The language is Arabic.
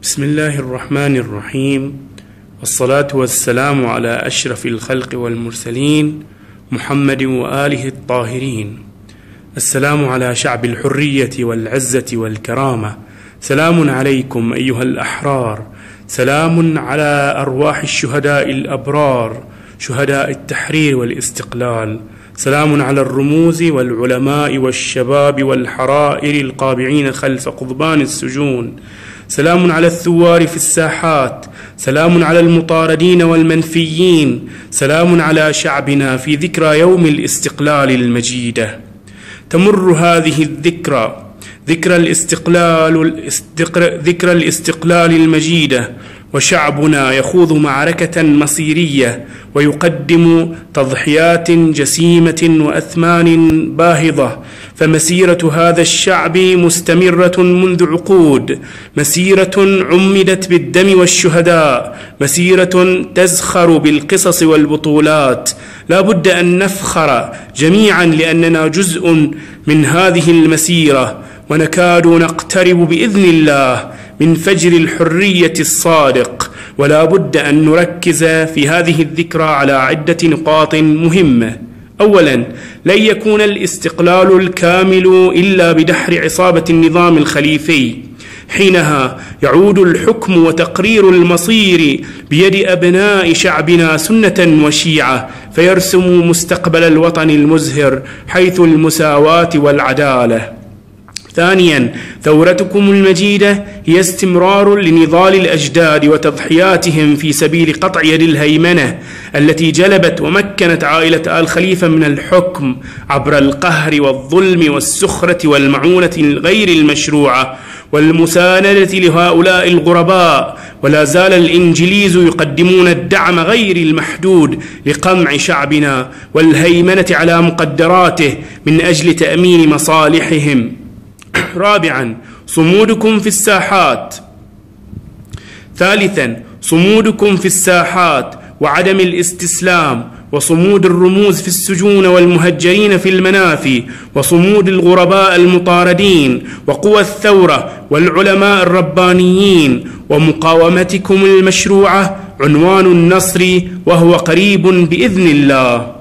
بسم الله الرحمن الرحيم، والصلاة والسلام على أشرف الخلق والمرسلين محمد وآله الطاهرين. السلام على شعب الحرية والعزة والكرامة. سلام عليكم أيها الأحرار. سلام على أرواح الشهداء الأبرار، شهداء التحرير والاستقلال. سلام على الرموز والعلماء والشباب والحرائر القابعين خلف قضبان السجون. سلام على الثوار في الساحات. سلام على المطاردين والمنفيين. سلام على شعبنا في ذكرى يوم الاستقلال المجيدة. تمر هذه الذكرى، ذكرى الاستقلال المجيدة، وشعبنا يخوض معركة مصيرية ويقدم تضحيات جسيمة وأثمان باهظة. فمسيرة هذا الشعب مستمرة منذ عقود، مسيرة عمدت بالدم والشهداء، مسيرة تزخر بالقصص والبطولات. لا بد أن نفخر جميعا لأننا جزء من هذه المسيرة، ونكاد نقترب بإذن الله من فجر الحرية الصادق. ولا بد أن نركز في هذه الذكرى على عدة نقاط مهمة. أولا، لن يكون الاستقلال الكامل إلا بدحر عصابة النظام الخليفي. حينها يعود الحكم وتقرير المصير بيد أبناء شعبنا سنة وشيعة، فيرسموا مستقبل الوطن المزهر حيث المساواة والعدالة. ثانيا، ثورتكم المجيدة هي استمرار لنضال الأجداد وتضحياتهم في سبيل قطع يد الهيمنة التي جلبت ومكنت عائلة آل خليفة من الحكم عبر القهر والظلم والسخرة والمعونة الغير المشروعة والمساندة لهؤلاء الغرباء. ولا زال الإنجليز يقدمون الدعم غير المحدود لقمع شعبنا والهيمنة على مقدراته من أجل تأمين مصالحهم. رابعا، صمودكم في الساحات. ثالثا، صمودكم في الساحات وعدم الاستسلام، وصمود الرموز في السجون والمهجرين في المنافي، وصمود الغرباء المطاردين، وقوى الثورة والعلماء الربانيين، ومقاومتكم المشروعة عنوان النصر، وهو قريب بإذن الله.